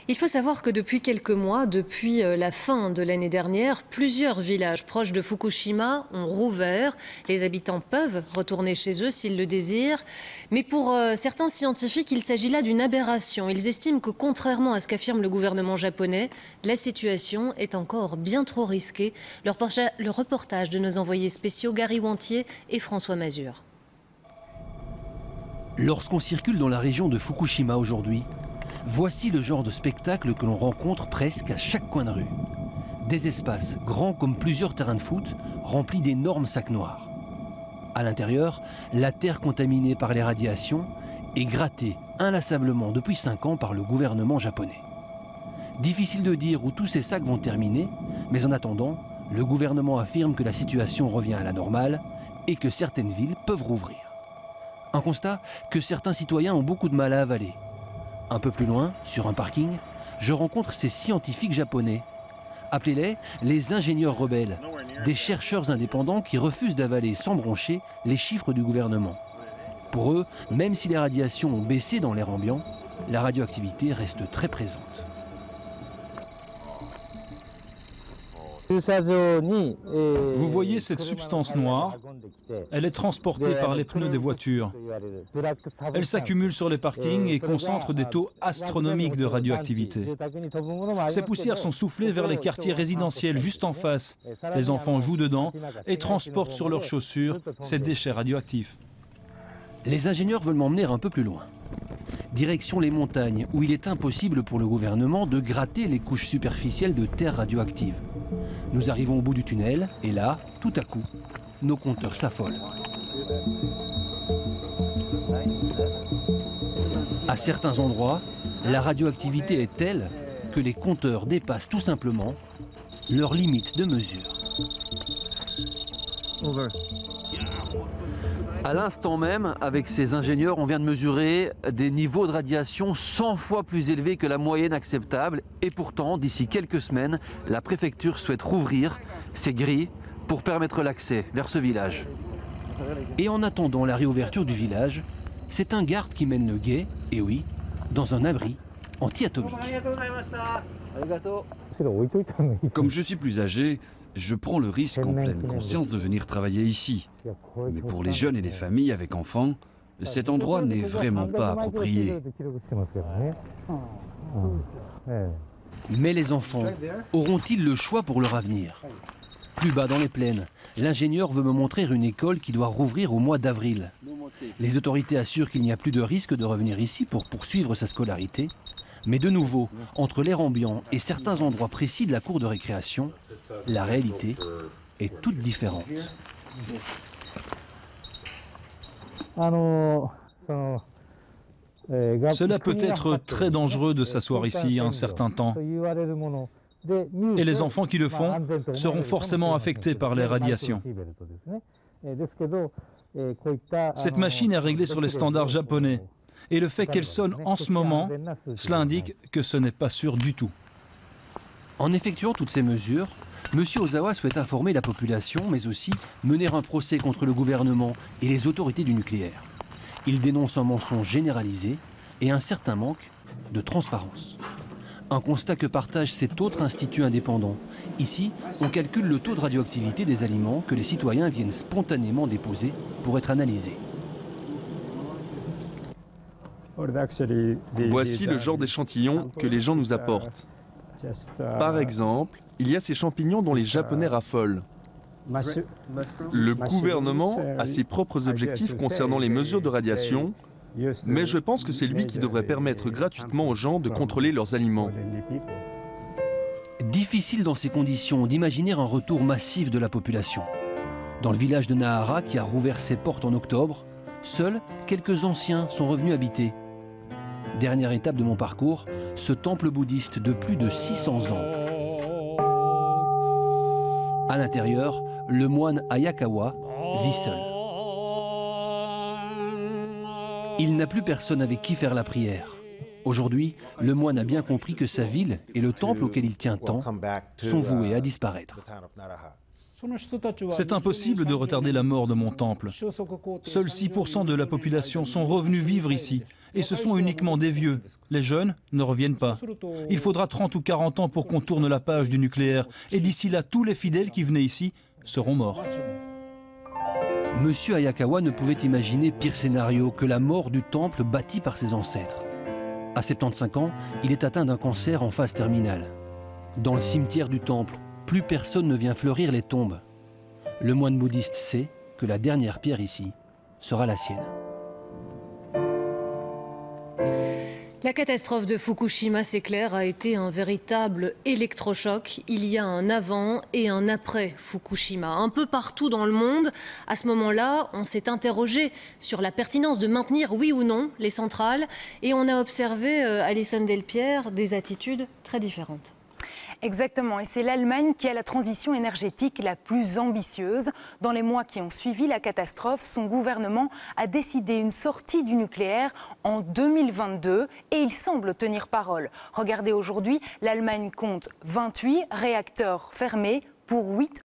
Il faut savoir que depuis quelques mois, depuis la fin de l'année dernière, plusieurs villages proches de Fukushima ont rouvert. Les habitants peuvent retourner chez eux s'ils le désirent. Mais pour certains scientifiques, il s'agit là d'une aberration. Ils estiment que contrairement à ce qu'affirme le gouvernement japonais, la situation est encore bien trop risquée. Le reportage de nos envoyés spéciaux Gary Wantier et François Mazur. Lorsqu'on circule dans la région de Fukushima aujourd'hui, voici le genre de spectacle que l'on rencontre presque à chaque coin de rue. Des espaces grands comme plusieurs terrains de foot, remplis d'énormes sacs noirs. À l'intérieur, la terre contaminée par les radiations est grattée inlassablement depuis 5 ans par le gouvernement japonais. Difficile de dire où tous ces sacs vont terminer, mais en attendant, le gouvernement affirme que la situation revient à la normale et que certaines villes peuvent rouvrir. Un constat que certains citoyens ont beaucoup de mal à avaler. Un peu plus loin, sur un parking, je rencontre ces scientifiques japonais. Appelez-les les ingénieurs rebelles, des chercheurs indépendants qui refusent d'avaler sans broncher les chiffres du gouvernement. Pour eux, même si les radiations ont baissé dans l'air ambiant, la radioactivité reste très présente. Vous voyez cette substance noire? Elle est transportée par les pneus des voitures. Elle s'accumule sur les parkings et concentre des taux astronomiques de radioactivité. Ces poussières sont soufflées vers les quartiers résidentiels juste en face. Les enfants jouent dedans et transportent sur leurs chaussures ces déchets radioactifs. Les ingénieurs veulent m'emmener un peu plus loin. Direction les montagnes, où il est impossible pour le gouvernement de gratter les couches superficielles de terre radioactive. Nous arrivons au bout du tunnel, et là, tout à coup, nos compteurs s'affolent. À certains endroits, la radioactivité est telle que les compteurs dépassent tout simplement leur limite de mesure. À l'instant même, avec ces ingénieurs, on vient de mesurer des niveaux de radiation 100 fois plus élevés que la moyenne acceptable. Et pourtant, d'ici quelques semaines, la préfecture souhaite rouvrir ces grilles pour permettre l'accès vers ce village. Et en attendant la réouverture du village, c'est un garde qui mène le guet, et oui, dans un abri anti-atomique. Comme je suis plus âgé, je prends le risque en pleine conscience de venir travailler ici. Mais pour les jeunes et les familles avec enfants, cet endroit n'est vraiment pas approprié. Mais les enfants auront-ils le choix pour leur avenir? Plus bas dans les plaines, l'ingénieur veut me montrer une école qui doit rouvrir au mois d'avril. Les autorités assurent qu'il n'y a plus de risque de revenir ici pour poursuivre sa scolarité. Mais de nouveau, entre l'air ambiant et certains endroits précis de la cour de récréation, la réalité est toute différente. Cela peut être très dangereux de s'asseoir ici un certain temps. Et les enfants qui le font seront forcément affectés par les radiations. Cette machine est réglée sur les standards japonais. Et le fait qu'elle sonne en ce moment, cela indique que ce n'est pas sûr du tout. En effectuant toutes ces mesures, M. Ozawa souhaite informer la population, mais aussi mener un procès contre le gouvernement et les autorités du nucléaire. Il dénonce un mensonge généralisé et un certain manque de transparence. Un constat que partage cet autre institut indépendant. Ici, on calcule le taux de radioactivité des aliments que les citoyens viennent spontanément déposer pour être analysés. Voici le genre d'échantillons que les gens nous apportent. Par exemple, il y a ces champignons dont les Japonais raffolent. Le gouvernement a ses propres objectifs concernant les mesures de radiation, mais je pense que c'est lui qui devrait permettre gratuitement aux gens de contrôler leurs aliments. Difficile dans ces conditions d'imaginer un retour massif de la population. Dans le village de Nahara, qui a rouvert ses portes en octobre, seuls quelques anciens sont revenus habiter. Dernière étape de mon parcours, ce temple bouddhiste de plus de 600 ans. À l'intérieur, le moine Ayakawa vit seul. Il n'a plus personne avec qui faire la prière. Aujourd'hui, le moine a bien compris que sa ville et le temple auquel il tient tant sont voués à disparaître. C'est impossible de retarder la mort de mon temple. Seuls 6% de la population sont revenus vivre ici. Et ce sont uniquement des vieux. Les jeunes ne reviennent pas. Il faudra 30 ou 40 ans pour qu'on tourne la page du nucléaire. Et d'ici là, tous les fidèles qui venaient ici seront morts. Monsieur Hayakawa ne pouvait imaginer pire scénario que la mort du temple bâti par ses ancêtres. À 75 ans, il est atteint d'un cancer en phase terminale. Dans le cimetière du temple, plus personne ne vient fleurir les tombes. Le moine bouddhiste sait que la dernière pierre ici sera la sienne. La catastrophe de Fukushima, c'est clair, a été un véritable électrochoc. Il y a un avant et un après Fukushima. Un peu partout dans le monde, à ce moment-là, on s'est interrogé sur la pertinence de maintenir, oui ou non, les centrales. Et on a observé, Alison Delpierre, des attitudes très différentes. Exactement, et c'est l'Allemagne qui a la transition énergétique la plus ambitieuse. Dans les mois qui ont suivi la catastrophe, son gouvernement a décidé une sortie du nucléaire en 2022 et il semble tenir parole. Regardez aujourd'hui, l'Allemagne compte 28 réacteurs fermés pour 8